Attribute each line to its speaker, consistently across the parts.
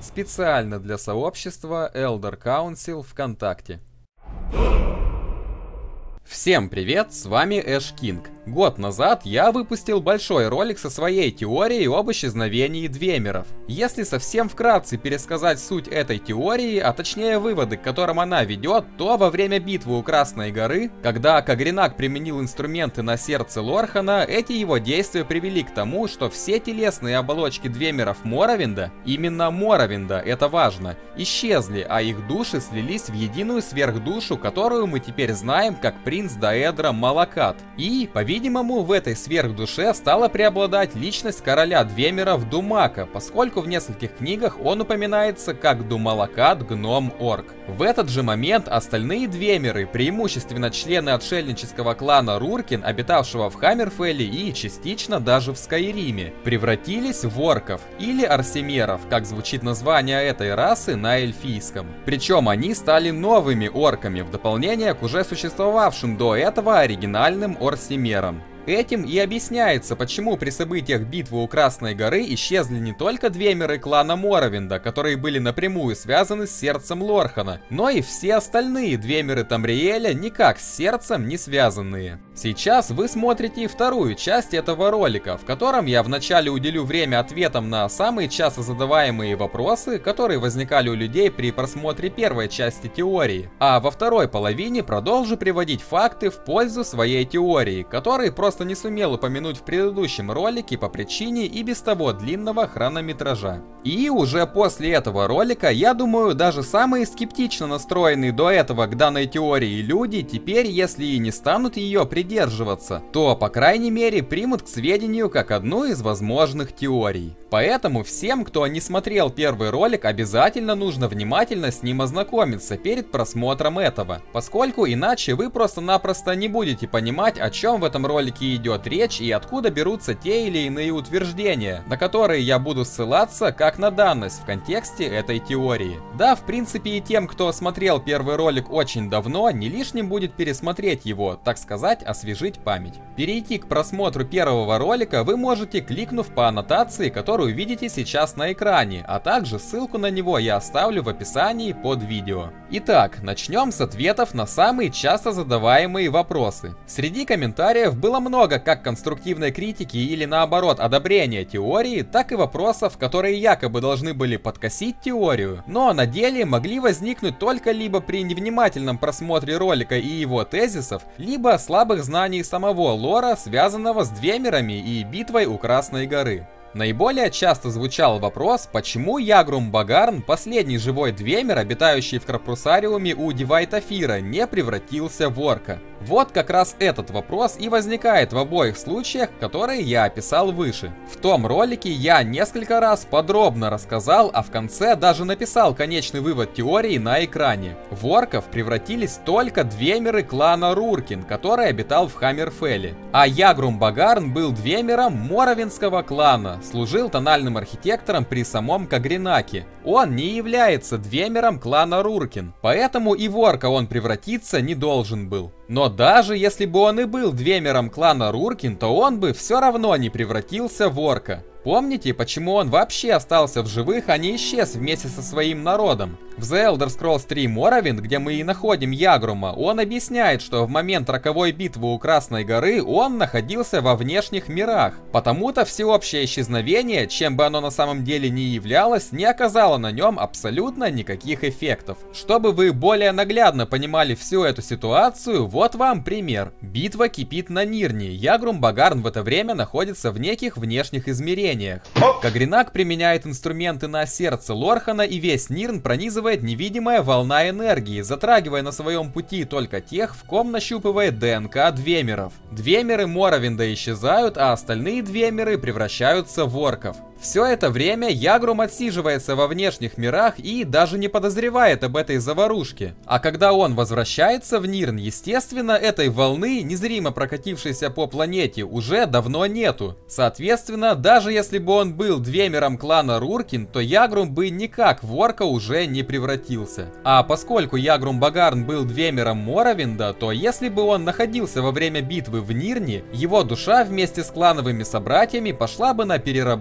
Speaker 1: Специально для сообщества Elder Council ВКонтакте. Всем привет, с вами Эш Кинг. Год назад я выпустил большой ролик со своей теорией об исчезновении двемеров. Если совсем вкратце пересказать суть этой теории, а точнее выводы, к которым она ведет, то во время битвы у Красной горы, когда Кагринак применил инструменты на сердце Лорхана, эти его действия привели к тому, что все телесные оболочки двемеров Моровинда, именно Моровинда, это важно, исчезли, а их души слились в единую сверхдушу, которую мы теперь знаем как принц Даэдра Малакат. И, по-видимому, в этой сверхдуше стала преобладать личность короля двемеров Думака, поскольку в нескольких книгах он упоминается как Думалакат Гном-Орк. В этот же момент остальные двемеры, преимущественно члены отшельнического клана Руркин, обитавшего в Хаммерфелле и частично даже в Скайриме, превратились в орков или арсемеров, как звучит название этой расы на эльфийском. Причем они стали новыми орками в дополнение к уже существовавшим до этого оригинальным орсемерам. Этим и объясняется, почему при событиях битвы у Красной горы исчезли не только двемеры клана Моровинда, которые были напрямую связаны с сердцем Лорхана, но и все остальные двемеры Тамриэля никак с сердцем не связанные. Сейчас вы смотрите вторую часть этого ролика, в котором я вначале уделю время ответам на самые часто задаваемые вопросы, которые возникали у людей при просмотре первой части теории, а во второй половине продолжу приводить факты в пользу своей теории, которые просто не сумел упомянуть в предыдущем ролике по причине и без того длинного хронометража. И уже после этого ролика, я думаю, даже самые скептично настроенные до этого к данной теории люди теперь, если и не станут ее придерживаться, то, по крайней мере, примут к сведению как одну из возможных теорий. Поэтому всем, кто не смотрел первый ролик, обязательно нужно внимательно с ним ознакомиться перед просмотром этого, поскольку иначе вы просто-напросто не будете понимать, о чем в этом ролике идет речь и откуда берутся те или иные утверждения, на которые я буду ссылаться как на данность в контексте этой теории. Да, в принципе, и тем, кто смотрел первый ролик очень давно, не лишним будет пересмотреть его, так сказать, освежить память. Перейти к просмотру первого ролика вы можете, кликнув по аннотации, которую видите сейчас на экране, а также ссылку на него я оставлю в описании под видео. Итак, начнем с ответов на самые часто задаваемые вопросы. Среди комментариев было много как конструктивной критики или наоборот одобрения теории, так и вопросов, которые якобы должны были подкосить теорию, но на деле могли возникнуть только либо при невнимательном просмотре ролика и его тезисов, либо слабых знаний самого лора, связанного с двемерами и битвой у Красной горы. Наиболее часто звучал вопрос, почему Ягрум Багарн, последний живой двемер, обитающий в Карпрусариуме у Дивайт-Афира, не превратился в орка. Вот как раз этот вопрос и возникает в обоих случаях, которые я описал выше. В том ролике я несколько раз подробно рассказал, а в конце даже написал конечный вывод теории на экране. В орков превратились только двемеры клана Руркин, который обитал в Хаммерфелле. А Ягрум Багарн был двемером Моровинского клана, служил тональным архитектором при самом Кагринаке. Он не является двемером клана Руркин, поэтому и в орка он превратиться не должен был. Но даже если бы он и был двемером клана Руркин, то он бы все равно не превратился в орка. Помните, почему он вообще остался в живых, а не исчез вместе со своим народом? В The Elder Scrolls 3 Morrowind, где мы и находим Ягрума, он объясняет, что в момент роковой битвы у Красной горы он находился во внешних мирах. Потому-то всеобщее исчезновение, чем бы оно на самом деле ни являлось, не оказало на нем абсолютно никаких эффектов. Чтобы вы более наглядно понимали всю эту ситуацию, вот вам пример. Битва кипит на Нирне, Ягрум Багарн в это время находится в неких внешних измерениях. Кагринак применяет инструменты на сердце Лорхана, и весь Нирн пронизывает невидимая волна энергии, затрагивая на своем пути только тех, в ком нащупывает ДНК двемеров. Двемеры Моровинда исчезают, а остальные двемеры превращаются в орков. Все это время Ягрум отсиживается во внешних мирах и даже не подозревает об этой заварушке. А когда он возвращается в Нирн, естественно, этой волны, незримо прокатившейся по планете, уже давно нету. Соответственно, даже если бы он был двемером клана Руркин, то Ягрум бы никак в орка уже не превратился. А поскольку Ягрум Багарн был двемером Моровинда, то если бы он находился во время битвы в Нирне, его душа вместе с клановыми собратьями пошла бы на переработку в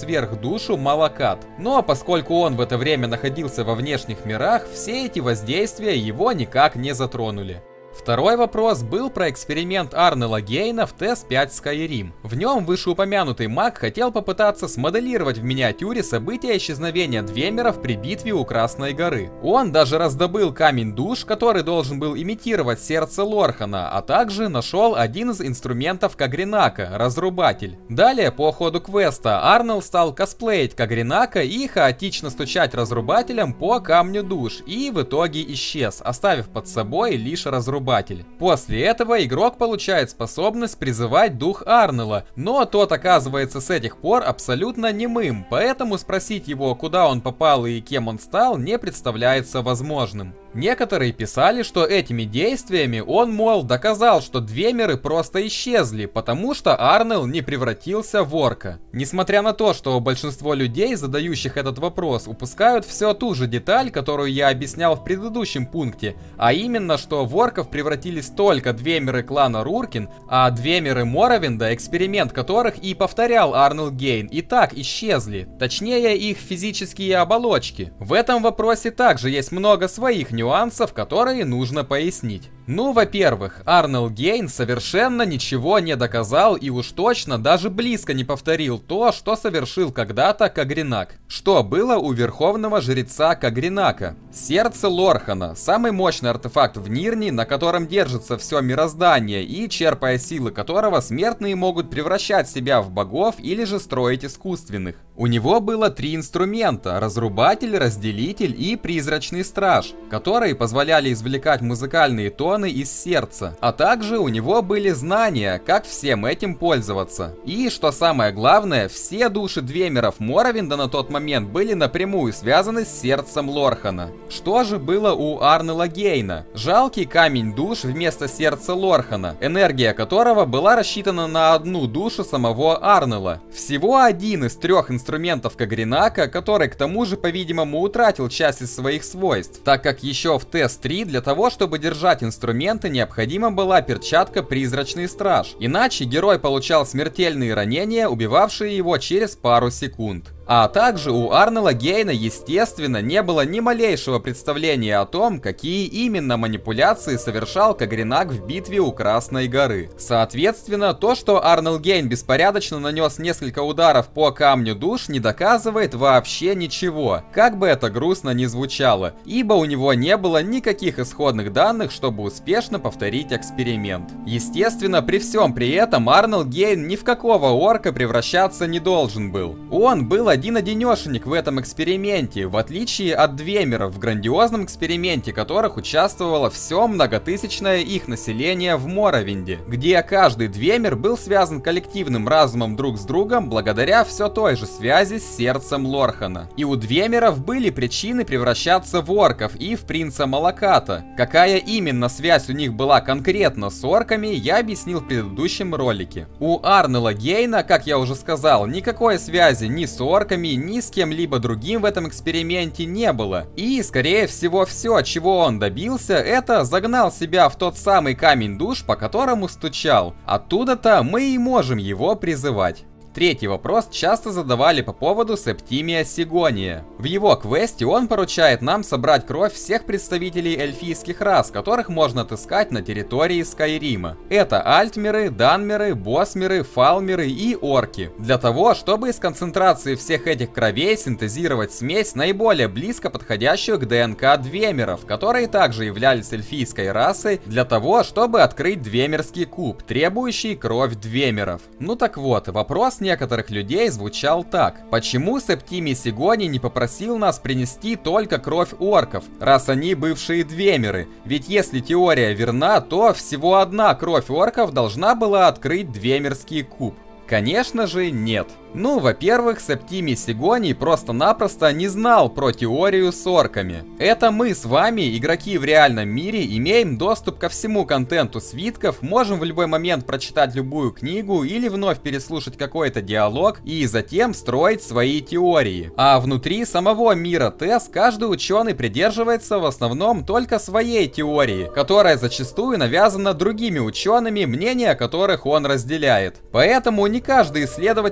Speaker 1: сверхдушу Малакат. Но поскольку он в это время находился во внешних мирах, все эти воздействия его никак не затронули. Второй вопрос был про эксперимент Арнелла Гейна в TES-5 Skyrim. В нем вышеупомянутый маг хотел попытаться смоделировать в миниатюре события исчезновения Двемеров при битве у Красной горы. Он даже раздобыл камень душ, который должен был имитировать сердце Лорхана, а также нашел один из инструментов Кагренака – Разрубатель. Далее, по ходу квеста, Арнелл стал косплеить Кагренака и хаотично стучать Разрубателем по камню душ, и в итоге исчез, оставив под собой лишь Разрубатель. После этого игрок получает способность призывать дух Арнелла, но тот оказывается с этих пор абсолютно немым, поэтому спросить его, куда он попал и кем он стал, не представляется возможным. Некоторые писали, что этими действиями он, мол, доказал, что Двемеры просто исчезли, потому что Арнелл не превратился в орка. Несмотря на то, что большинство людей, задающих этот вопрос, упускают все ту же деталь, которую я объяснял в предыдущем пункте, а именно, что в орков превратились только Двемеры клана Руркин, а Двемеры Моровинда, эксперимент которых и повторял Арнелл Гейн, и так исчезли, точнее их физические оболочки. В этом вопросе также есть много своих нюансов, которые нужно пояснить. Ну, во-первых, Арнелл Гейн совершенно ничего не доказал и уж точно даже близко не повторил то, что совершил когда-то Кагренак. Что было у верховного жреца Кагренака? Сердце Лорхана, самый мощный артефакт в Нирне, на котором держится все мироздание и черпая силы которого смертные могут превращать себя в богов или же строить искусственных. У него было 3 инструмента: Разрубатель, Разделитель и Призрачный Страж, которые позволяли извлекать музыкальные тоны из сердца, а также у него были знания, как всем этим пользоваться. И, что самое главное, все души Двемеров Моровинда на тот момент были напрямую связаны с сердцем Лорхана. Что же было у Арнелла Гейна? Жалкий камень душ вместо сердца Лорхана, энергия которого была рассчитана на одну душу самого Арнелла. Всего один из 3 инструментов Кагренака, который к тому же, по-видимому, утратил часть из своих свойств, так как еще в TES-3 для того, чтобы держать инструменты, необходима была перчатка Призрачный Страж, иначе герой получал смертельные ранения, убивавшие его через пару секунд. А также у Арнелла Гейна, естественно, не было ни малейшего представления о том, какие именно манипуляции совершал Кагренак в битве у Красной горы. Соответственно, то, что Арнелл Гейн беспорядочно нанес несколько ударов по камню душ, не доказывает вообще ничего, как бы это грустно ни звучало, ибо у него не было никаких исходных данных, чтобы успешно повторить эксперимент. Естественно, при всем при этом Арнелл Гейн ни в какого орка превращаться не должен был. Он был один-одинешенек в этом эксперименте, в отличие от Двемеров, в грандиозном эксперименте которых участвовало все многотысячное их население в Моровинде, где каждый Двемер был связан коллективным разумом друг с другом благодаря все той же связи с сердцем Лорхана. И у Двемеров были причины превращаться в орков и в принца Малаката. Какая именно связь у них была конкретно с орками, я объяснил в предыдущем ролике. У Арнелла Гейна, как я уже сказал, никакой связи ни с орками, ни с кем-либо другим в этом эксперименте не было. И, скорее всего, все, чего он добился, это загнал себя в тот самый камень душ, по которому стучал. Оттуда-то мы и можем его призывать. Третий вопрос часто задавали по поводу Септимия Сигония. В его квесте он поручает нам собрать кровь всех представителей эльфийских рас, которых можно отыскать на территории Скайрима. Это альтмеры, данмеры, босмеры, фалмеры и орки. Для того, чтобы из концентрации всех этих кровей синтезировать смесь, наиболее близко подходящую к ДНК Двемеров, которые также являлись эльфийской расой, для того, чтобы открыть Двемерский куб, требующий кровь Двемеров. Ну так вот, вопрос некоторых людей звучал так: почему Септимий Сигоний не попросил нас принести только кровь орков, раз они бывшие Двемеры? Ведь если теория верна, то всего одна кровь орков должна была открыть Двемерский куб. Конечно же, нет. Ну, во-первых, Септимий Сигоний просто-напросто не знал про теорию с орками. Это мы с вами, игроки в реальном мире, имеем доступ ко всему контенту свитков, можем в любой момент прочитать любую книгу или вновь переслушать какой-то диалог и затем строить свои теории. А внутри самого мира TES каждый ученый придерживается в основном только своей теории, которая зачастую навязана другими учеными, мнения которых он разделяет. Поэтому не каждый исследователь вообще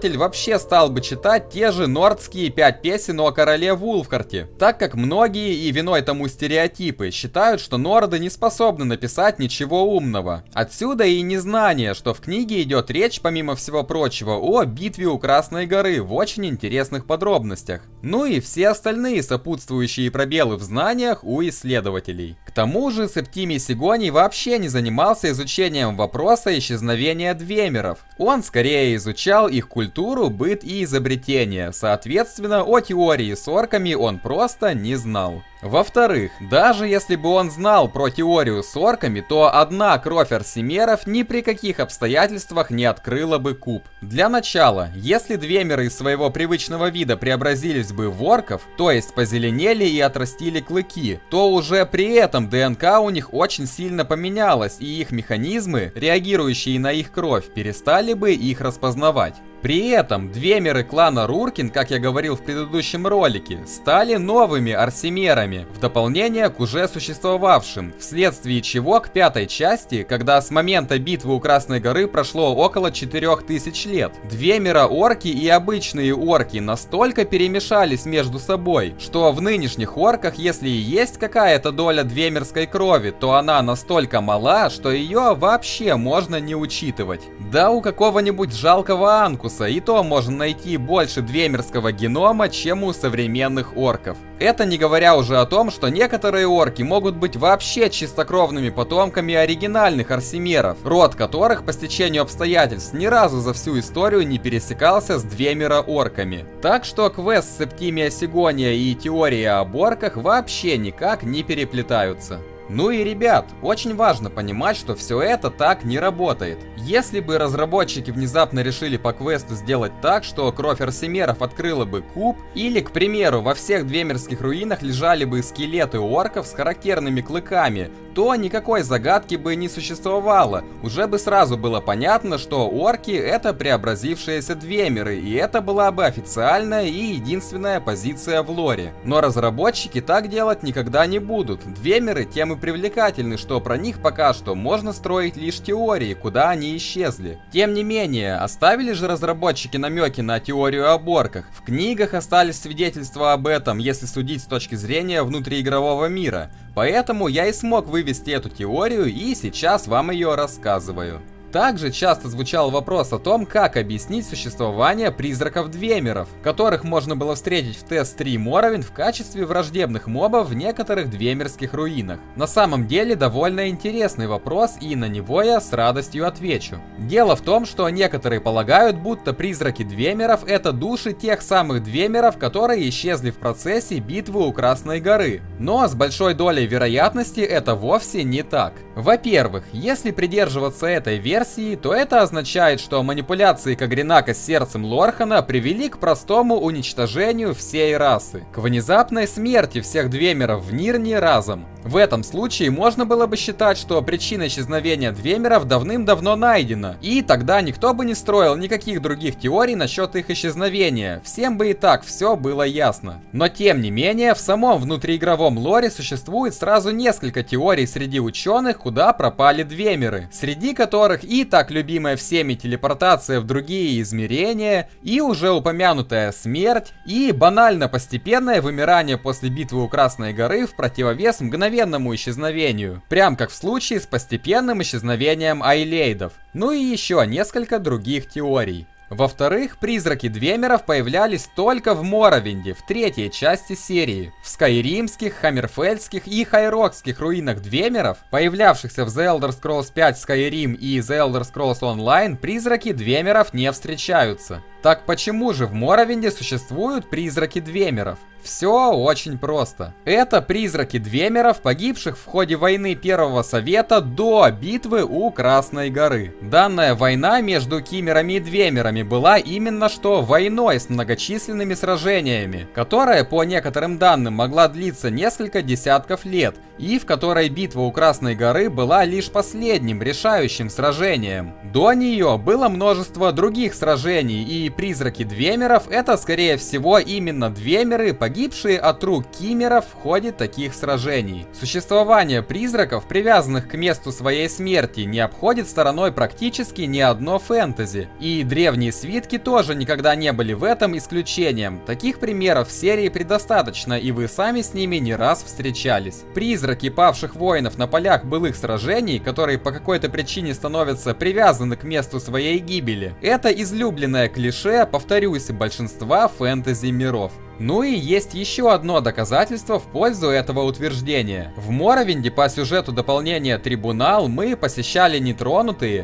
Speaker 1: вообще стал бы читать те же нордские 5 песен о короле Вулфхарте, так как многие, и виной тому стереотипы, считают, что норды не способны написать ничего умного. Отсюда и незнание, что в книге идет речь, помимо всего прочего, о битве у Красной горы в очень интересных подробностях. Ну и все остальные сопутствующие пробелы в знаниях у исследователей. К тому же Септимий Сигоний вообще не занимался изучением вопроса исчезновения двемеров. Он скорее изучал их культуру, быт и изобретения. Соответственно, о теории с орками он просто не знал. Во-вторых, даже если бы он знал про теорию с орками, то одна кровь арсимеров ни при каких обстоятельствах не открыла бы куб. Для начала, если двемеры из своего привычного вида преобразились бы в орков, то есть позеленели и отрастили клыки, то уже при этом ДНК у них очень сильно поменялась, и их механизмы, реагирующие на их кровь, перестали бы их распознавать. При этом двемеры клана Руркин, как я говорил в предыдущем ролике, стали новыми арсимерами, в дополнение к уже существовавшим, вследствие чего к 5-й части, когда с момента битвы у Красной горы прошло около 4000 лет, двемера-орки и обычные орки настолько перемешались между собой, что в нынешних орках, если и есть какая-то доля двемерской крови, то она настолько мала, что ее вообще можно не учитывать. Да у какого-нибудь жалкого анкуса и то можно найти больше двемерского генома, чем у современных орков. Это не говоря уже о том, что некоторые орки могут быть вообще чистокровными потомками оригинальных арсимеров, род которых по стечению обстоятельств ни разу за всю историю не пересекался с двемера-орками. Так что квест Септимия Сигония и теория об орках вообще никак не переплетаются. Ну и, ребят, очень важно понимать, что все это так не работает. Если бы разработчики внезапно решили по квесту сделать так, что кровь арсимеров открыла бы куб, или, к примеру, во всех двемерских руинах лежали бы скелеты орков с характерными клыками, то никакой загадки бы не существовало. Уже бы сразу было понятно, что орки — это преобразившиеся двемеры, и это была бы официальная и единственная позиция в лоре. Но разработчики так делать никогда не будут. Двемеры тем и привлекательны, что про них пока что можно строить лишь теории, куда они исчезли. Тем не менее, оставили же разработчики намеки на теорию об орках. В книгах остались свидетельства об этом, если судить с точки зрения внутриигрового мира. Поэтому я и смог вывести эту теорию, и сейчас вам ее рассказываю. Также часто звучал вопрос о том, как объяснить существование призраков-двемеров, которых можно было встретить в ТС-3 Morrowind в качестве враждебных мобов в некоторых двемерских руинах. На самом деле довольно интересный вопрос, и на него я с радостью отвечу. Дело в том, что некоторые полагают, будто призраки двемеров — это души тех самых двемеров, которые исчезли в процессе битвы у Красной горы. Но с большой долей вероятности это вовсе не так. Во-первых, если придерживаться этой версии, то это означает, что манипуляции Кагренака с сердцем Лорхана привели к простому уничтожению всей расы, к внезапной смерти всех двемеров в Нирне разом. В этом случае можно было бы считать, что причина исчезновения двемеров давным-давно найдена, и тогда никто бы не строил никаких других теорий насчет их исчезновения, всем бы и так все было ясно. Но тем не менее, в самом внутриигровом лоре существует сразу несколько теорий среди ученых, куда пропали двемеры, среди которых и так любимая всеми телепортация в другие измерения, и уже упомянутая смерть, и банально постепенное вымирание после битвы у Красной горы в противовес мгновенному исчезновению, прям как в случае с постепенным исчезновением Айлейдов. Ну и еще несколько других теорий. Во-вторых, призраки двемеров появлялись только в Моровинде, в третьей части серии. В скайримских, хаммерфельдских и хайрокских руинах двемеров, появлявшихся в The Elder Scrolls 5 Skyrim и The Elder Scrolls Online, призраки двемеров не встречаются. Так почему же в Моровинде существуют призраки двемеров? Все очень просто. Это призраки двемеров, погибших в ходе войны Первого Совета до битвы у Красной горы. Данная война между кимерами и двемерами была именно что войной с многочисленными сражениями, которая по некоторым данным могла длиться несколько десятков лет, и в которой битва у Красной горы была лишь последним решающим сражением. До нее было множество других сражений, и призраки двемеров — это скорее всего именно двемеры, погибшие погибшие от рук кимеров в ходе таких сражений. Существование призраков, привязанных к месту своей смерти, не обходит стороной практически ни одно фэнтези. И древние свитки тоже никогда не были в этом исключением. Таких примеров в серии предостаточно, и вы сами с ними не раз встречались. Призраки павших воинов на полях былых сражений, которые по какой-то причине становятся привязаны к месту своей гибели, это излюбленное клише, повторюсь, большинства фэнтези-миров. Ну и есть еще одно доказательство в пользу этого утверждения. В Моровинде по сюжету дополнения «Трибунал» мы посещали нетронутые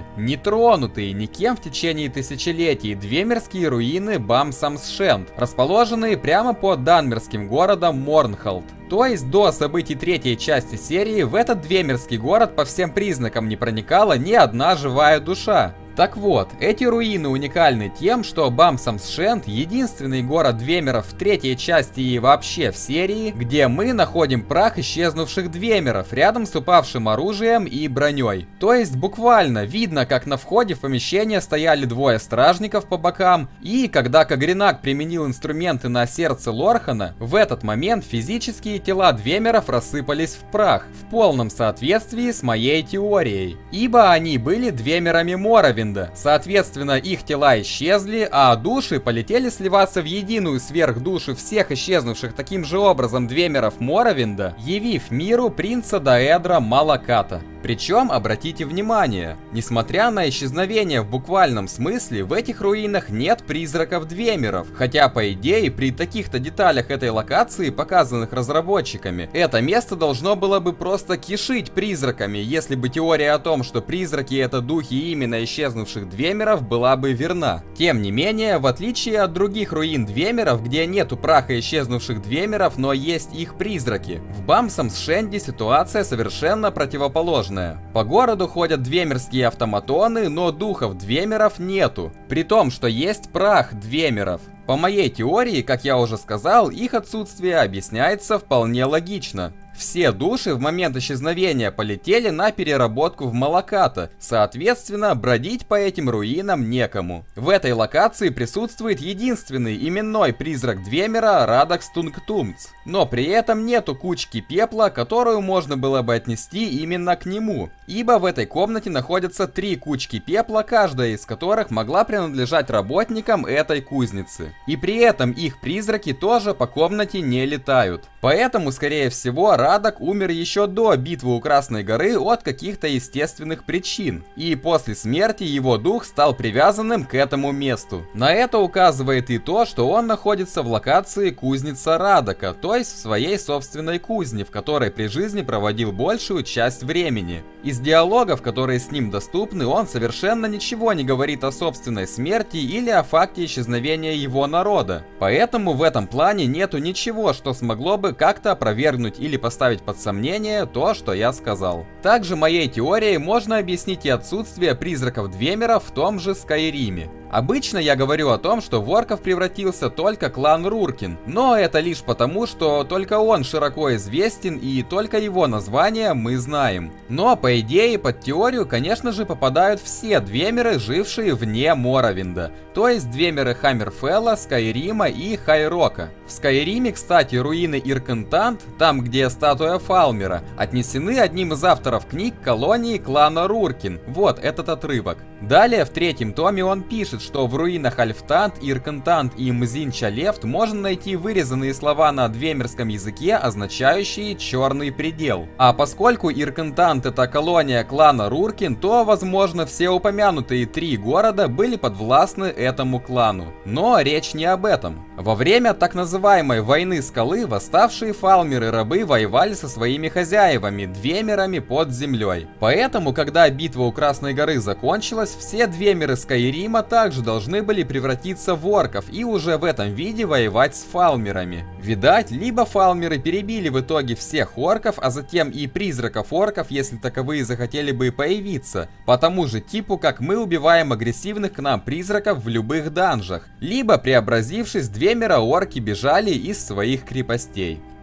Speaker 1: никем в течение тысячелетий двемерские руины Бам-Самсшенд, расположенные прямо под данмерским городом Морнхолд. То есть до событий третьей части серии в этот двемерский город по всем признакам не проникала ни одна живая душа. Так вот, эти руины уникальны тем, что Бам-Самсшенд — единственный город двемеров в третьей части и вообще в серии, где мы находим прах исчезнувших двемеров рядом с упавшим оружием и броней. То есть буквально видно, как на входе в помещение стояли двое стражников по бокам, и когда Кагринак применил инструменты на сердце Лорхана, в этот момент физические тела двемеров рассыпались в прах, в полном соответствии с моей теорией. Ибо они были двемерами Моровинда. Соответственно, их тела исчезли, а души полетели сливаться в единую сверхдушу всех исчезнувших таким же образом двемеров Моровинда, явив миру принца Даэдра Малаката. Причем, обратите внимание, несмотря на исчезновение в буквальном смысле, в этих руинах нет призраков двемеров, хотя по идее при таких-то деталях этой локации, показанных разработчиками, это место должно было бы просто кишить призраками, если бы теория о том, что призраки это духи именно исчезнувших двемеров, была бы верна. Тем не менее, в отличие от других руин двемеров, где нету праха исчезнувших двемеров, но есть их призраки, в Бам-Самсшенде ситуация совершенно противоположная. По городу ходят двемерские автоматоны, но духов двемеров нету, при том, что есть прах двемеров. По моей теории, как я уже сказал, их отсутствие объясняется вполне логично. Все души в момент исчезновения полетели на переработку в Малаката, соответственно, бродить по этим руинам некому. В этой локации присутствует единственный именной призрак двемера Радакс Тунгтумц, но при этом нету кучки пепла, которую можно было бы отнести именно к нему, ибо в этой комнате находятся 3 кучки пепла, каждая из которых могла принадлежать работникам этой кузницы. И при этом их призраки тоже по комнате не летают. Поэтому, скорее всего, Радак умер еще до битвы у Красной горы от каких-то естественных причин, и после смерти его дух стал привязанным к этому месту. На это указывает и то, что он находится в локации кузница Радака, то есть в своей собственной кузне, в которой при жизни проводил большую часть времени. Из диалогов, которые с ним доступны, он совершенно ничего не говорит о собственной смерти или о факте исчезновения его народа. Поэтому в этом плане нету ничего, что смогло бы как-то опровергнуть или поставить под сомнение то, что я сказал. Также моей теорией можно объяснить и отсутствие призраков двемеров в том же Скайриме. Обычно я говорю о том, что в орков превратился только клан Руркин, но это лишь потому, что только он широко известен и только его название мы знаем. Но по идее под теорию, конечно же, попадают все двемеры, жившие вне Моровинда, то есть двемеры Хаммерфелла, Скайрима и Хайрока. В Скайриме, кстати, руины Иркентант, там где статуя Фалмера, отнесены одним из авторов книг колонии клана Руркин. Вот этот отрывок. Далее в 3-м томе он пишет, что в руинах Альфтант, Иркентант и Мзинчалефт можно найти вырезанные слова на двемерском языке, означающие «черный предел». А поскольку Иркентант это колония клана Руркин, то, возможно, все упомянутые 3 города были подвластны этому клану. Но речь не об этом. Во время так называемой войны скалы восставшие фалмеры-рабы воевали со своими хозяевами, двемерами под землей. Поэтому, когда битва у Красной горы закончилась, все двемеры Скайрима также должны были превратиться в орков и уже в этом виде воевать с фалмерами. Видать, либо фалмеры перебили в итоге всех орков, а затем и призраков орков, если таковые захотели бы появиться, по тому же типу, как мы убиваем агрессивных к нам призраков в любых данжах, либо, преобразившись, двемера орки бежали из своих крепостей.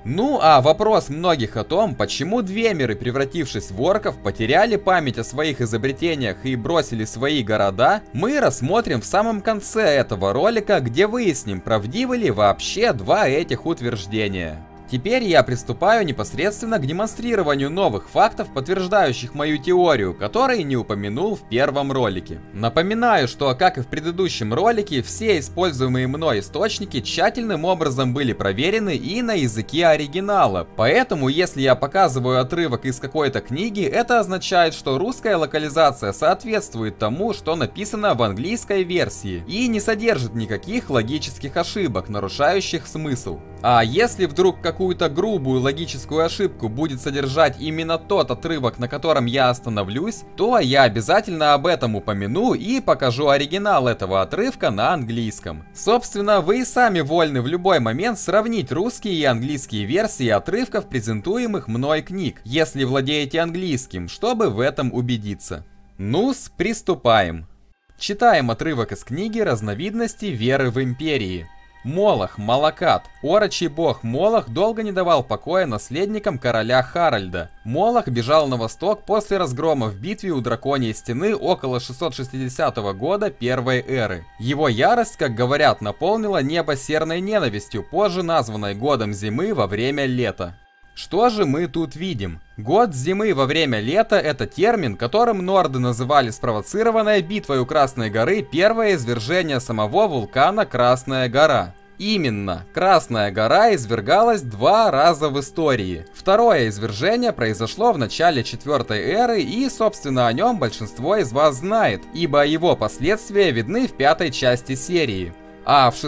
Speaker 1: Ну а вопрос многих о том, почему двемеры, превратившись в орков, потеряли память о своих изобретениях и бросили свои города, мы рассмотрим в самом конце этого ролика, где выясним, правдивы ли вообще два этих утверждения. Теперь я приступаю непосредственно к демонстрированию новых фактов, подтверждающих мою теорию, которые не упомянул в первом ролике. Напоминаю, что, как и в предыдущем ролике, все используемые мной источники тщательным образом были проверены и на языке оригинала. Поэтому, если я показываю отрывок из какой-то книги, это означает, что русская локализация соответствует тому, что написано в английской версии, и не содержит никаких логических ошибок, нарушающих смысл. А если вдруг какую-то грубую логическую ошибку будет содержать именно тот отрывок, на котором я остановлюсь, то я обязательно об этом упомяну и покажу оригинал этого отрывка на английском. Собственно, вы и сами вольны в любой момент сравнить русские и английские версии отрывков презентуемых мной книг, если владеете английским, чтобы в этом убедиться. Ну-с, приступаем. Читаем отрывок из книги «Разновидности веры в империи». Молох, Малакат. Орочий бог Молох долго не давал покоя наследникам короля Харальда. Молох бежал на восток после разгрома в битве у Драконьей стены около 660 года первой эры. Его ярость, как говорят, наполнила небо серной ненавистью, позже названной годом зимы во время лета. Что же мы тут видим? Год зимы во время лета — это термин, которым норды называли спровоцированная битвой у Красной горы первое извержение самого вулкана Красная гора. Именно, Красная гора извергалась 2 раза в истории. Второе извержение произошло в начале 4-й эры, и, собственно, о нем большинство из вас знает, ибо его последствия видны в 5-й части серии. А в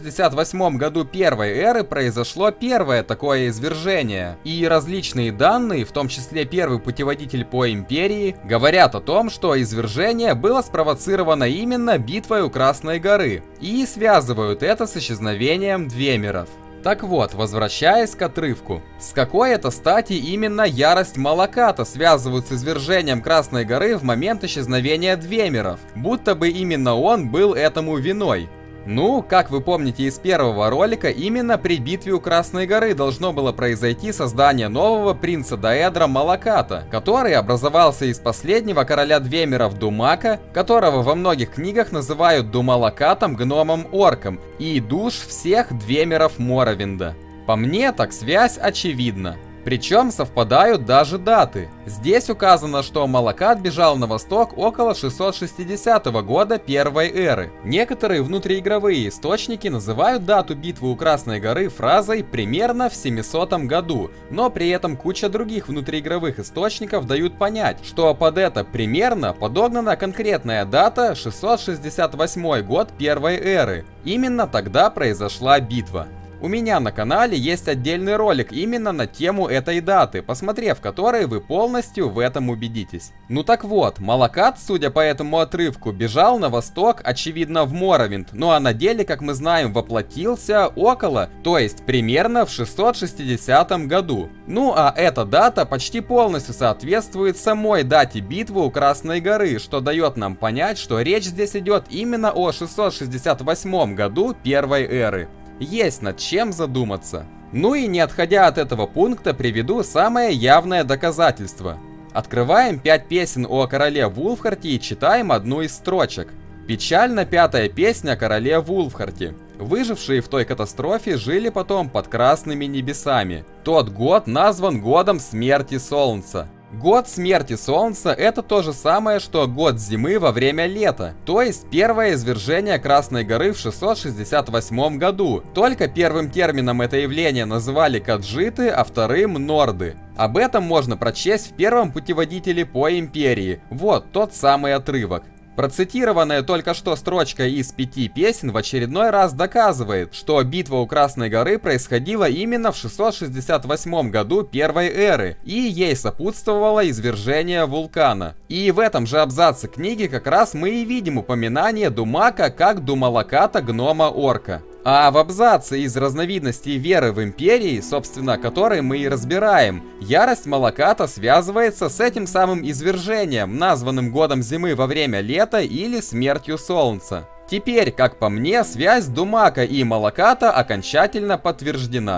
Speaker 1: 668 году первой эры произошло первое такое извержение, и различные данные, в том числе первый путеводитель по империи, говорят о том, что извержение было спровоцировано именно битвой у Красной горы, и связывают это с исчезновением двемеров. Так вот, возвращаясь к отрывку. С какой это стати именно ярость Малаката связывают с извержением Красной горы в момент исчезновения двемеров, будто бы именно он был этому виной? Ну, как вы помните из первого ролика, именно при битве у Красной горы должно было произойти создание нового принца Даэдра Малаката, который образовался из последнего короля двемеров Думака, которого во многих книгах называют Думалакатом, гномом-орком, и душ всех двемеров Моровинда. По мне, так связь очевидна. Причем совпадают даже даты. Здесь указано, что Малакат бежал на восток около 660 года первой эры. Некоторые внутриигровые источники называют дату битвы у Красной горы фразой «примерно в 700 году», но при этом куча других внутриигровых источников дают понять, что под это «примерно» подогнана конкретная дата 668 год первой эры. Именно тогда произошла битва. У меня на канале есть отдельный ролик именно на тему этой даты, посмотрев который вы полностью в этом убедитесь. Ну так вот, Малакат, судя по этому отрывку, бежал на восток, очевидно в Моровинд, ну а на деле, как мы знаем, воплотился около, то есть примерно в 660 году. Ну а эта дата почти полностью соответствует самой дате битвы у Красной горы, что дает нам понять, что речь здесь идет именно о 668 году первой эры. Есть над чем задуматься. Ну и не отходя от этого пункта, приведу самое явное доказательство. Открываем 5 песен о короле Вулфхарте и читаем одну из строчек. Печально 5-я песня о короле Вулфхарте. Выжившие в той катастрофе жили потом под красными небесами. Тот год назван годом смерти солнца. Год смерти солнца — это то же самое, что год зимы во время лета, то есть первое извержение Красной горы в 668 году. Только первым термином это явление называли каджиты, а вторым норды. Об этом можно прочесть в первом путеводителе по империи. Вот тот самый отрывок. Процитированная только что строчка из 5 песен в очередной раз доказывает, что битва у Красной горы происходила именно в 668 году первой эры, и ей сопутствовало извержение вулкана. И в этом же абзаце книги как раз мы и видим упоминание Думака как Думалаката гнома-орка. А в абзаце из разновидностей веры в империи, собственно, который мы и разбираем, ярость Малаката связывается с этим самым извержением, названным годом зимы во время лета или смертью солнца. Теперь, как по мне, связь Думака и Малаката окончательно подтверждена.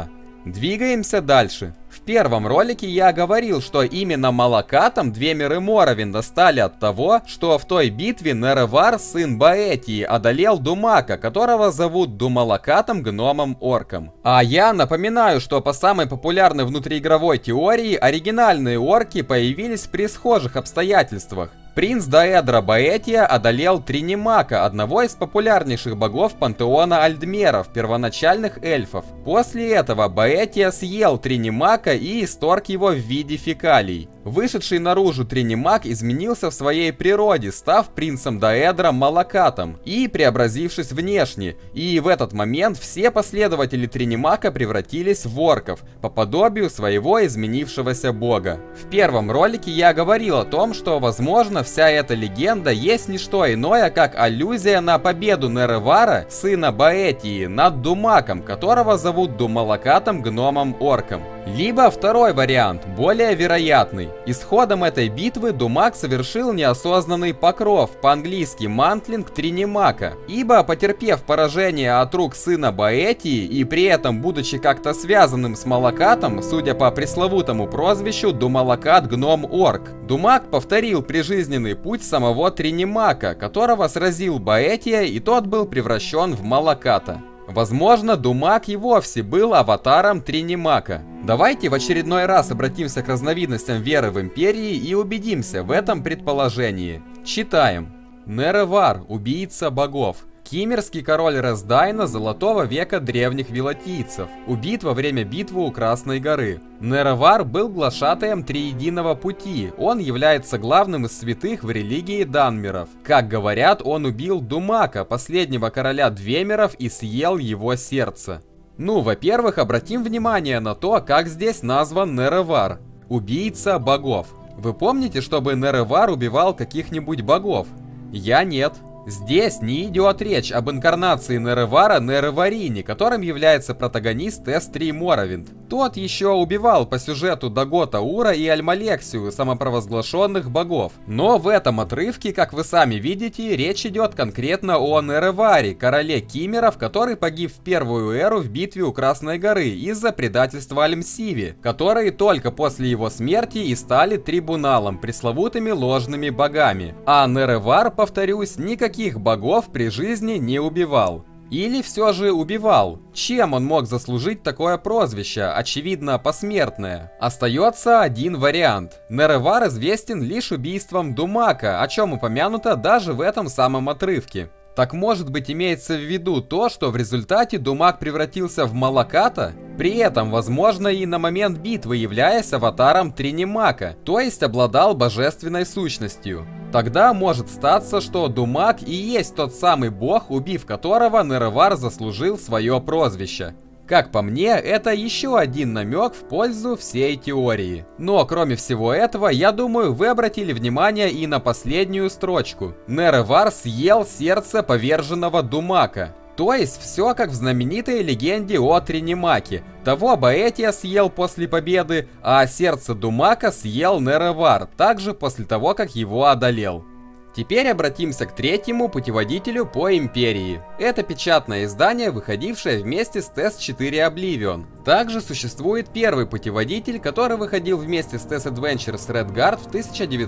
Speaker 1: Двигаемся дальше. В первом ролике я говорил, что именно Малакатом Двемир и Моровинд стали от того, что в той битве Неревар, сын Боэтии, одолел Думака, которого зовут Думалакатом Гномом-Орком. А я напоминаю, что по самой популярной внутриигровой теории оригинальные орки появились при схожих обстоятельствах. Принц Даэдра Боэтия одолел Тринимака, одного из популярнейших богов пантеона Альдмеров, первоначальных эльфов. После этого Боэтия съел Тринимака и исторг его в виде фекалий. Вышедший наружу Тринимак изменился в своей природе, став принцем Даэдра Малакатом и преобразившись внешне. И в этот момент все последователи Тринимака превратились в орков, по подобию своего изменившегося бога. В первом ролике я говорил о том, что, возможно, вся эта легенда есть не что иное, как аллюзия на победу Неревара, сына Боэтии, над Думаком, которого зовут Думалакатом Гномом-Орком. Либо второй вариант, более вероятный. Исходом этой битвы Думак совершил неосознанный покров, по-английски мантлинг Тринимака, ибо, потерпев поражение от рук сына Боэтии и при этом будучи как-то связанным с Малакатом, судя по пресловутому прозвищу Думалакат Гном-Орк, Думак повторил прижизненный путь самого Тринимака, которого сразил Боэтия, и тот был превращен в Малаката. Возможно, Думак и вовсе был аватаром Тринимака. Давайте в очередной раз обратимся к разновидностям веры в империи и убедимся в этом предположении. Читаем. Неревар, убийца богов. Киммерский король Рездайна золотого века древних вилотийцев. Убит во время битвы у Красной горы. Неревар был глашатаем Триединого пути. Он является главным из святых в религии данмеров. Как говорят, он убил Думака, последнего короля Двемеров, и съел его сердце. Ну, во-первых, обратим внимание на то, как здесь назван Неревар. Убийца богов. Вы помните, чтобы Неревар убивал каких-нибудь богов? Я нет. Здесь не идет речь об инкарнации Неревара Нереварине, которым является протагонист S3 Моровинд. Тот еще убивал по сюжету Дагота Ура и Альмалексию, самопровозглашенных богов. Но в этом отрывке, как вы сами видите, речь идет конкретно о Нереваре, короле Киммеров, который погиб в первую эру в битве у Красной горы из-за предательства Альмсиви, которые только после его смерти и стали трибуналом, пресловутыми ложными богами. А Неревар, повторюсь, никаких богов при жизни не убивал. Или все же убивал? Чем он мог заслужить такое прозвище, очевидно посмертное? Остается один вариант. Неревар известен лишь убийством Думака, о чем упомянуто даже в этом самом отрывке. Так может быть, имеется в виду то, что в результате Думак превратился в Малаката? При этом, возможно, и на момент битвы являясь аватаром Тринимака, то есть обладал божественной сущностью. Тогда может статься, что Думак и есть тот самый бог, убив которого Неревар заслужил свое прозвище. Как по мне, это еще один намек в пользу всей теории. Но кроме всего этого, я думаю, вы обратили внимание и на последнюю строчку. Неревар съел сердце поверженного Думака. То есть все как в знаменитой легенде о Тринимаке. Того Боэтия съел после победы, а сердце Думака съел Неревар, также после того, как его одолел. Теперь обратимся к третьему путеводителю по империи. Это печатное издание, выходившее вместе с TES4 Oblivion. Также существует первый путеводитель, который выходил вместе с TES Adventures Redguard в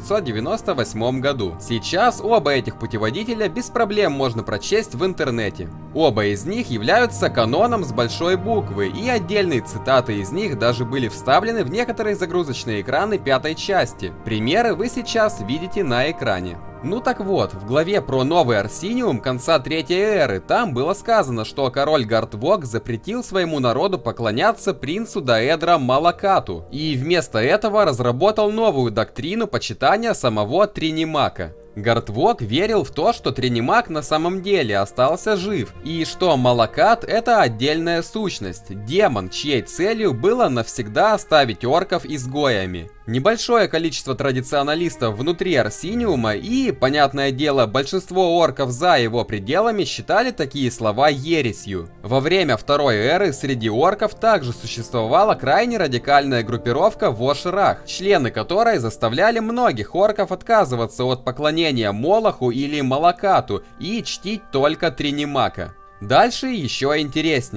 Speaker 1: 1998 году. Сейчас оба этих путеводителя без проблем можно прочесть в интернете. Оба из них являются каноном с большой буквы, и отдельные цитаты из них даже были вставлены в некоторые загрузочные экраны пятой части. Примеры вы сейчас видите на экране. Ну так вот, в главе про новый Арсиниум конца Третьей эры там было сказано, что король Гартвок запретил своему народу поклоняться принцу Даэдра Малакату и вместо этого разработал новую доктрину почитания самого Тринимака. Гартвок верил в то, что Тринимак на самом деле остался жив, и что Малакат — это отдельная сущность, демон, чьей целью было навсегда оставить орков изгоями. Небольшое количество традиционалистов внутри Арсиниума и, понятное дело, большинство орков за его пределами считали такие слова ересью. Во время Второй эры среди орков также существовала крайне радикальная группировка Вош-Рах, члены которой заставляли многих орков отказываться от поклонения Молоху или Малакату и чтить только Тринимака. Дальше еще интереснее.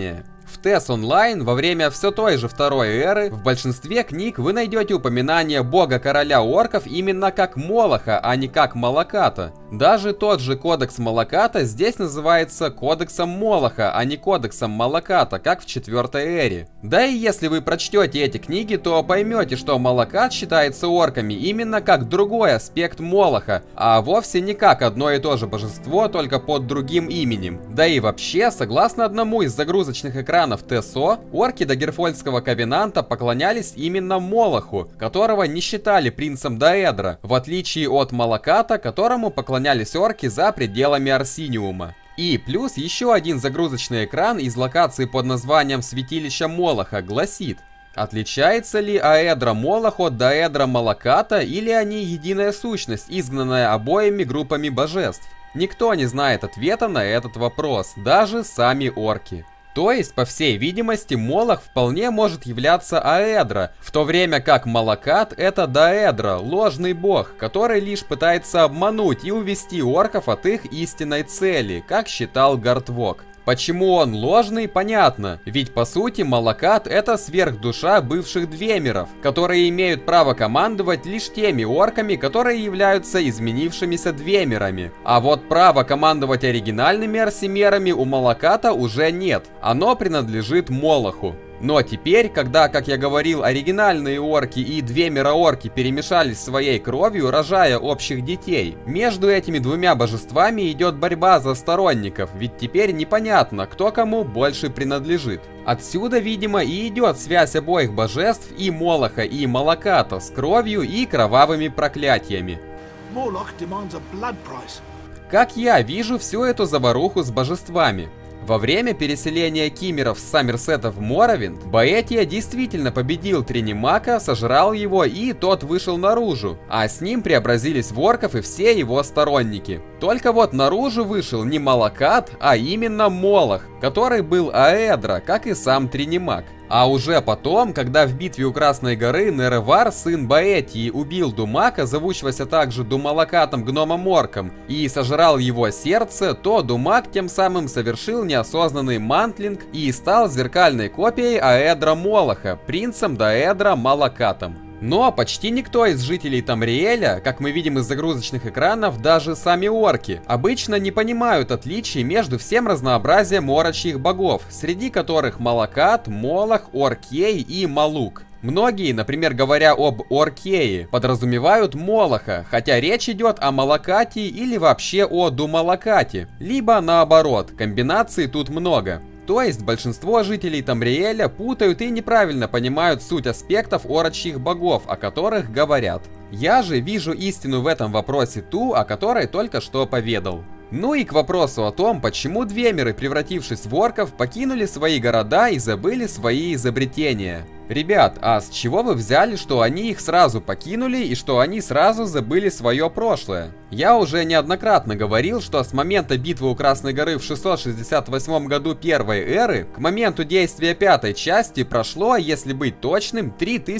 Speaker 1: В TES Online во время все той же второй эры в большинстве книг вы найдете упоминание бога-короля орков именно как Молоха, а не как Малаката. Даже тот же кодекс Малаката здесь называется кодексом Молоха, а не кодексом Малаката, как в 4-й эре. Да и если вы прочтете эти книги, то поймете, что Малакат считается орками именно как другой аспект Молоха, а вовсе не как одно и то же божество, только под другим именем. Да и вообще, согласно одному из загрузочных экранов ТСО, орки Дагерфольдского ковенанта поклонялись именно Молоху, которого не считали принцем Даэдра, в отличие от Малаката, которому поклонялись орки за пределами Арсиниума. И плюс еще один загрузочный экран из локации под названием Святилище Молоха гласит: отличается ли Аэдра Молох от Даэдра Малаката, или они единая сущность, изгнанная обоими группами божеств? Никто не знает ответа на этот вопрос, даже сами орки. То есть, по всей видимости, Молох вполне может являться Аэдра, в то время как Малакат — это Даэдра, ложный бог, который лишь пытается обмануть и увести орков от их истинной цели, как считал Гартвок. Почему он ложный, понятно, ведь по сути Малакат — это сверхдуша бывших двемеров, которые имеют право командовать лишь теми орками, которые являются изменившимися двемерами. А вот право командовать оригинальными арсимерами у Малаката уже нет, оно принадлежит Молоху. Но теперь, когда, как я говорил, оригинальные орки и двемера-орки перемешались своей кровью, рожая общих детей, между этими двумя божествами идет борьба за сторонников, ведь теперь непонятно, кто кому больше принадлежит. Отсюда, видимо, и идет связь обоих божеств, и Молоха, и Малаката, с кровью и кровавыми проклятиями. Как я вижу всю эту заваруху с божествами? Во время переселения киммеров с Саммерсета в Моровинд, Боэтия действительно победил Тринимака, сожрал его, и тот вышел наружу, а с ним преобразились в орков и все его сторонники. Только вот наружу вышел не Малакат, а именно Молох, который был Аэдра, как и сам Тринимак. А уже потом, когда в битве у Красной горы Неревар, сын Боэтии, убил Думака, зовущегося также Думалакатом гномом-орком, и сожрал его сердце, то Думак тем самым совершил неосознанный мантлинг и стал зеркальной копией Аэдра Молоха, принцем Даэдра Малакатом. Но почти никто из жителей Тамриэля, как мы видим из загрузочных экранов, даже сами орки, обычно не понимают отличий между всем разнообразием орочьих богов, среди которых Малакат, Молох, Оркей и Малук. Многие, например, говоря об Оркее, подразумевают Молоха, хотя речь идет о Малакате или вообще о Думалакате, либо наоборот, комбинаций тут много. То есть большинство жителей Тамриэля путают и неправильно понимают суть аспектов орочьих богов, о которых говорят. Я же вижу истину в этом вопросе ту, о которой только что поведал. Ну и к вопросу о том, почему двемеры, превратившись в орков, покинули свои города и забыли свои изобретения. Ребят, а с чего вы взяли, что они их сразу покинули и что они сразу забыли свое прошлое? Я уже неоднократно говорил, что с момента битвы у Красной горы в 668 году первой эры к моменту действия пятой части прошло, если быть точным,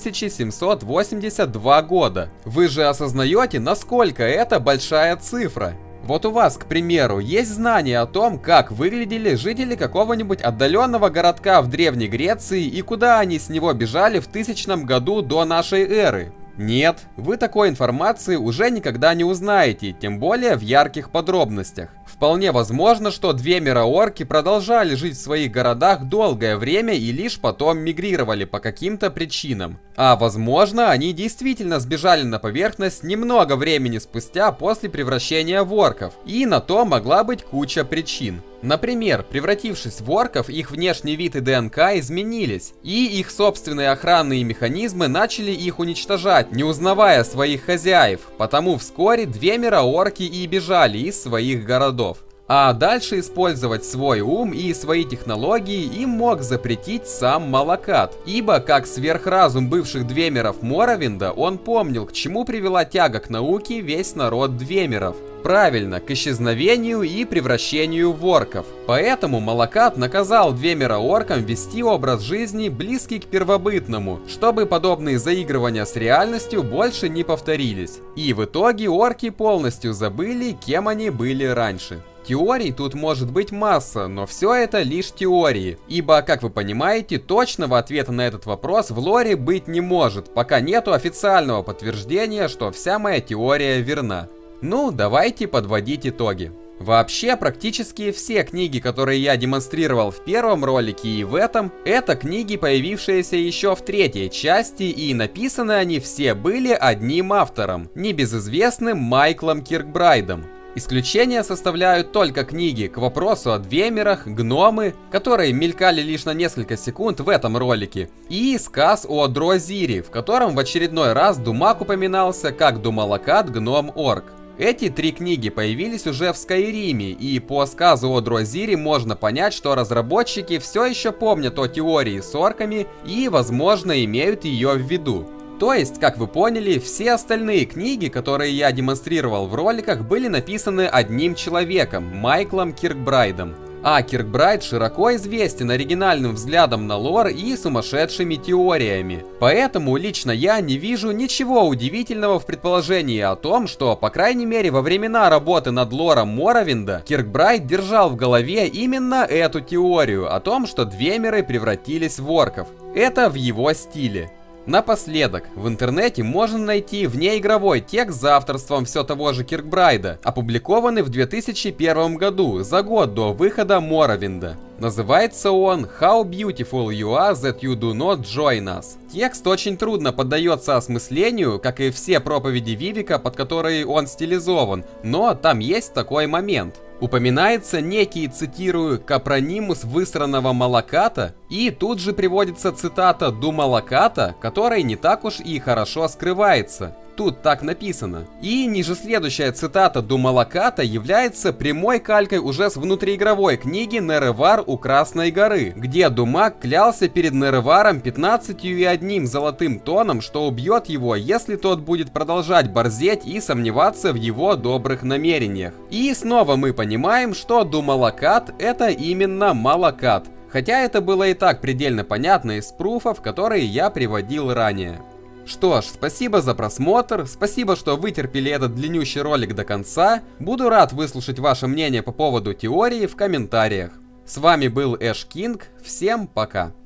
Speaker 1: 3782 года. Вы же осознаете, насколько это большая цифра? Вот у вас, к примеру, есть знание о том, как выглядели жители какого-нибудь отдаленного городка в Древней Греции и куда они с него бежали в 1000 году до нашей эры? Нет, вы такой информации уже никогда не узнаете, тем более в ярких подробностях. Вполне возможно, что двемера-орки продолжали жить в своих городах долгое время и лишь потом мигрировали по каким-то причинам. А возможно, они действительно сбежали на поверхность немного времени спустя после превращения в орков, и на то могла быть куча причин. Например, превратившись в орков, их внешний вид и ДНК изменились, и их собственные охранные механизмы начали их уничтожать, не узнавая своих хозяев, потому вскоре двемера-орки и бежали из своих городов. А дальше использовать свой ум и свои технологии им мог запретить сам Малакат, ибо как сверхразум бывших двемеров Моровинда он помнил, к чему привела тяга к науке весь народ двемеров. Правильно, к исчезновению и превращению в орков. Поэтому Малакат наказал двемера-оркам вести образ жизни, близкий к первобытному, чтобы подобные заигрывания с реальностью больше не повторились. И в итоге орки полностью забыли, кем они были раньше. теорий тут может быть масса, но все это лишь теории. Ибо, как вы понимаете, точного ответа на этот вопрос в лоре быть не может, пока нету официального подтверждения, что вся моя теория верна. Ну, давайте подводить итоги. Вообще, практически все книги, которые я демонстрировал в первом ролике и в этом, это книги, появившиеся еще в третьей части, и написаны они все были одним автором, небезызвестным Майклом Киркбрайдом. Исключение составляют только книги «К вопросу о Двемерах», «Гномы», которые мелькали лишь на несколько секунд в этом ролике, и «Сказ о Дрозире», в котором в очередной раз Думак упоминался как Думалакат Гном-Орк. Эти три книги появились уже в Скайриме, и по сказу о Дрозире можно понять, что разработчики все еще помнят о теории с орками и, возможно, имеют ее в виду. То есть, как вы поняли, все остальные книги, которые я демонстрировал в роликах, были написаны одним человеком, Майклом Киркбрайдом. А Киркбрайд широко известен оригинальным взглядом на лор и сумасшедшими теориями. Поэтому лично я не вижу ничего удивительного в предположении о том, что, по крайней мере, во времена работы над лором Моровинда, Киркбрайд держал в голове именно эту теорию о том, что Двемеры превратились в орков. Это в его стиле. Напоследок, в интернете можно найти внеигровой текст за авторством все того же Киркбрайда, опубликованный в 2001 году, за год до выхода Моровинда. Называется он «How beautiful you are that you do not join us». Текст очень трудно поддается осмыслению, как и все проповеди Вивика, под которые он стилизован, но там есть такой момент. Упоминается некий, цитирую, «капронимус высранного Малаката», и тут же приводится цитата Думалаката, который не так уж и хорошо скрывается. Тут так написано. И ниже следующая цитата Думалаката является прямой калькой уже с внутриигровой книги Неревар у Красной горы, где Думак клялся перед Нереваром 15,1 золотым тоном, что убьет его, если тот будет продолжать борзеть и сомневаться в его добрых намерениях. И снова мы понимаем, что Думалакат это именно Малакат, хотя это было и так предельно понятно из пруфов, которые я приводил ранее. Что ж, спасибо за просмотр, спасибо, что вытерпели этот длиннющий ролик до конца. Буду рад выслушать ваше мнение по поводу теории в комментариях. С вами был Эш Кинг, всем пока.